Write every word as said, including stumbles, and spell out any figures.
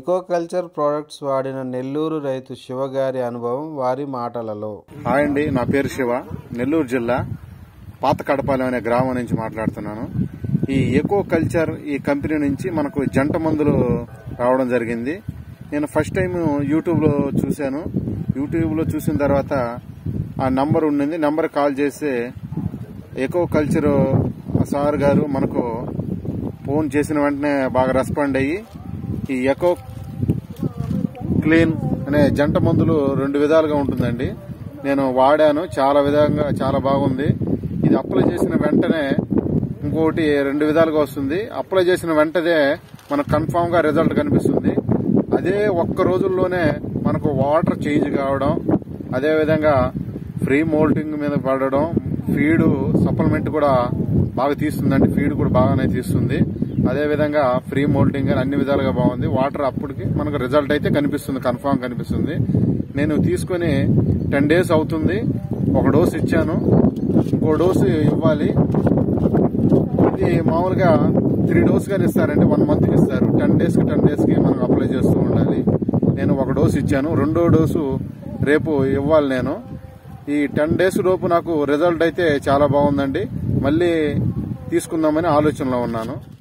Aquaculture products వాడిన నెల్లూరు రైతు శివ గారి అనుభవం వారి మాటలలో. హాయ్ అండి, నా పేరు శివ. నెల్లూరు జిల్లా పాత కడపాలెం అనే గ్రామం నుంచి మాట్లాడుతున్నాను. ఈ ఎకోకల్చర్ ఈ కంపెనీ నుంచి మనకు జంట మందులు రావడం జరిగింది. నేను ఫస్ట్ టైం యూట్యూబ్ లో చూశాను. యూట్యూబ్ లో చూసిన తర్వాత ఆ నంబర్ ఉండింది. నంబర్ కాల్ చేస్తే ఎకోకల్చర్ సార్ గారు మనకు ఫోన్ చేసిన వెంటనే బాగా రెస్పాండ్ అయ్యి ఈ ఎకో క్లీన్ అనే జంట మందులు రెండు విధాలుగా ఉంటుందండి. నేను వాడాను, చాలా విధంగా చాలా బాగుంది. ఇది అప్లై చేసిన వెంటనే ఇంకోటి రెండు విధాలుగా వస్తుంది. అప్లై చేసిన వెంటనే మనకు కన్ఫామ్ గా రిజల్ట్ కనిపిస్తుంది. అదే ఒక్క రోజుల్లోనే మనకు వాటర్ చేంజ్ కావడం, అదేవిధంగా ఫ్రీ మోల్టింగ్ మీద పడడం, ఫీడ్ సప్లిమెంట్ కూడా బాగా తీస్తుందండి. ఫీడ్ కూడా బాగానే తీస్తుంది. అదేవిధంగా ఫ్రీ మోల్టింగ్ అని అన్ని విధాలుగా బాగుంది. వాటర్ అప్పటికి మనకు రిజల్ట్ అయితే కనిపిస్తుంది, కన్ఫామ్ కనిపిస్తుంది. నేను తీసుకుని టెన్ డేస్ అవుతుంది. ఒక డోస్ ఇచ్చాను, ఇంకో డోసు ఇవ్వాలి. ఇది మామూలుగా త్రీ డోస్ గానీ ఇస్తారండి, వన్ మంత్ కి ఇస్తారు. టెన్ డేస్ కి టెన్ డేస్ కి మనం అప్లై చేస్తూ ఉండాలి. నేను ఒక డోసు ఇచ్చాను, రెండో డోసు రేపు ఇవ్వాలి. నేను ఈ టెన్ డేస్ లోపు నాకు రిజల్ట్ అయితే చాలా బాగుందండి. మళ్ళీ తీసుకుందామని ఆలోచనలో ఉన్నాను.